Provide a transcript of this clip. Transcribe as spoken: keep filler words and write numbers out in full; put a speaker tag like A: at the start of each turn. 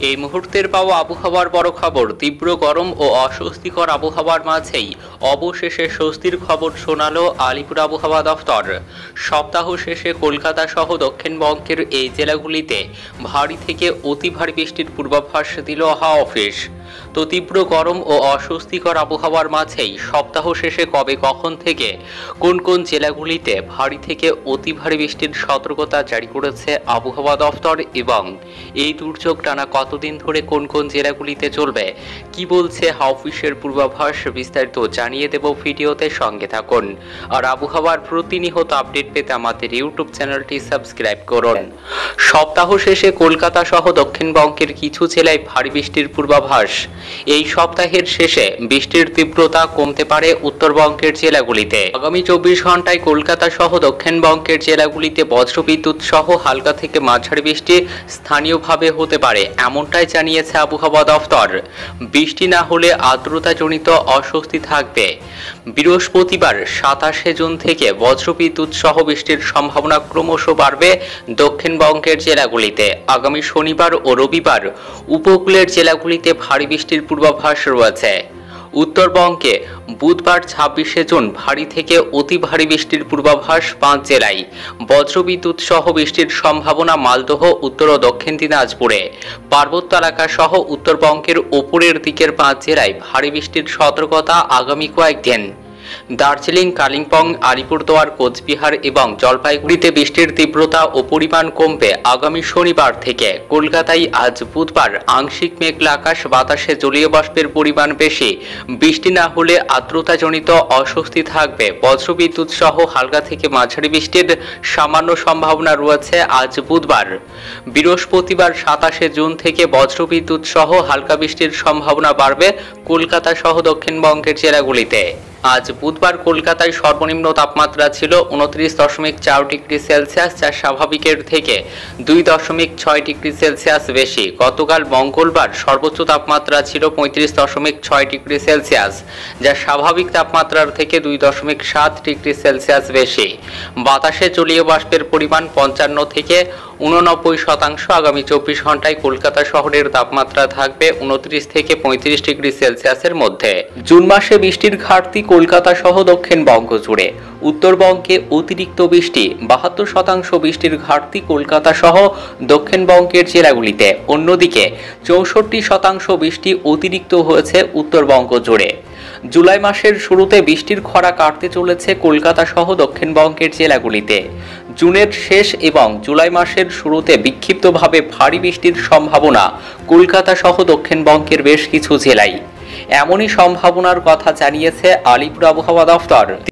A: এই মুহূর্তের পাওয়া আবহাওয়ার বড় খবর। তীব্র গরম ও অস্বস্তিকর আবহাওয়ার মাঝেই অবশেষে স্বস্তির খবর শোনালো আলিপুর আবহাওয়া দফতর। সপ্তাহ শেষে কলকাতা সহ দক্ষিণবঙ্গের এই জেলাগুলিতে ভারী থেকে অতি ভারী বৃষ্টির পূর্বাভাস দিল হাওয়া অফিস। তো তীব্র গরম ও অস্বস্তিকর আবহাওয়ার মাঝেই সপ্তাহ শেষে কবে কখন থেকে কোন কোন জেলাগুলিতে ভারী থেকে অতি ভারী বৃষ্টির সতর্কতা জারি করেছে আবহাওয়া দফতর এবং এই দুর্যোগ টানা কতদিন ধরে কোন কোন জেলাগুলিতে চলবে, কি বলছে হাওয়া অফিসের পূর্বাভাস, বিস্তারিত জানিয়ে দেব ভিডিওতে, সঙ্গে থাকুন। আর আবহাওয়ার প্রতিনিয়ত আপডেট পেতে আমাদের ইউটিউব চ্যানেলটি সাবস্ক্রাইব করুন। সপ্তাহ শেষে কলকাতা সহ দক্ষিণবঙ্গের কিছু জেলায় ভারী বৃষ্টির পূর্বাভাস। এই সপ্তাহের শেষে বৃষ্টির তীব্রতা কমতে পারে উত্তরবঙ্গের জেলাগুলিতে। আগামী চব্বিশ ঘন্টায় কলকাতা সহ দক্ষিণবঙ্গের জেলাগুলিতে বজ্রবিদ্যুৎ সহ হালকা থেকে মাঝারি বৃষ্টি স্থানীয়ভাবে হতে পারে, এমনটাই জানিয়েছে আবহাওয়া দফতর। বৃষ্টি না হলে আর্দ্রতাজনিত অস্বস্তি থাকবে। বৃহস্পতিবার সাতাশে জুন থেকে বজ্রবিদ্যুৎ সহ বৃষ্টির সম্ভাবনা ক্রমশ বাড়বে দক্ষিণবঙ্গের জেলাগুলিতে। আগামী শনিবার ও রবিবার উপকূলের জেলাগুলিতে ভারী বৃষ্টির পূর্বাভাস রয়েছে। উত্তরবঙ্গে বুধবার ছাব্বিশে জুন ভারী থেকে অতি ভারী বৃষ্টির পূর্বাভাস পাঁচ জেলায়। বজ্রবিদ্যুৎ সহ বৃষ্টির সম্ভাবনা মালদহ, উত্তর ও দক্ষিণ দিনাজপুরে। পার্বত্য এলাকা সহ উত্তরবঙ্গের ওপরের দিকের পাঁচ জেলায় ভারী বৃষ্টির সতর্কতা আগামী কয়েকদিন। দার্জিলিং, কালিম্পং, আলিপুরদুয়ার, কোচবিহার এবং জলপাইগুড়িতে বৃষ্টির তীব্রতা ও পরিমাণ কমবে আগামী শনিবার থেকে। কলকাতায় আজ বুধবার আংশিক মেঘলা আকাশ, বাতাসে জলীয় বাষ্পের পরিমাণ বেশি। বৃষ্টি না হলে আর্দ্রতাজনিত অস্বস্তি থাকবে। বজ্রবিদ্যুৎ সহ হালকা থেকে মাঝারি বৃষ্টির সামান্য সম্ভাবনা রয়েছে আজ বুধবার। বৃহস্পতিবার সাতাশে জুন থেকে বজ্রবিদ্যুৎ সহ হালকা বৃষ্টির সম্ভাবনা বাড়বে কলকাতা সহ দক্ষিণবঙ্গের জেলাগুলিতে। আজ বুধবার কলকাতায় সর্বনিম্ন তাপমাত্রা ছিল উনত্রিশ দশমিক চার ডিগ্রি সেলসিয়াস, যা স্বাভাবিকের থেকে দুই দশমিক ছয় ডিগ্রি সেলসিয়াস বেশি। গতকাল মঙ্গলবার সর্বোচ্চ তাপমাত্রা ছিল পঁয়ত্রিশ দশমিক ছয় ডিগ্রি সেলসিয়াস, যা স্বাভাবিক তাপমাত্রার থেকে দুই দশমিক সাত ডিগ্রি সেলসিয়াস বেশি। বাতাসে জলীয় বাষ্পের পরিমাণ পঞ্চান্ন থেকে উননব্বই শতাংশ। আগামী চব্বিশ ঘন্টায় কলকাতা শহরের তাপমাত্রা থাকবে উনত্রিশ থেকে পঁয়ত্রিশ ডিগ্রি সেলসিয়াসের মধ্যে। জুন মাসে বৃষ্টির ঘাটতি কলকাতা সহ দক্ষিণবঙ্গ জুড়ে। উত্তরবঙ্গে অতিরিক্ত বৃষ্টি, বাহাত্তর শতাংশ বৃষ্টির ঘাটতি কলকাতা সহ দক্ষিণবঙ্গের জেলাগুলিতে। অন্যদিকে চৌষট্টি শতাংশ বৃষ্টি অতিরিক্ত হয়েছে উত্তরবঙ্গ জুড়ে। জুলাই মাসের শুরুতে বৃষ্টির খরা কাটতে চলেছে কলকাতা সহ দক্ষিণবঙ্গের জেলাগুলিতে। জুনের শেষ এবং জুলাই মাসের শুরুতে বিক্ষিপ্তভাবে ভারী বৃষ্টির সম্ভাবনা কলকাতা সহ দক্ষিণবঙ্গের বেশ কিছু জেলায়। এমনই সম্ভাবনার কথা জানিয়েছে আলিপুর আবহাওয়া দফতর।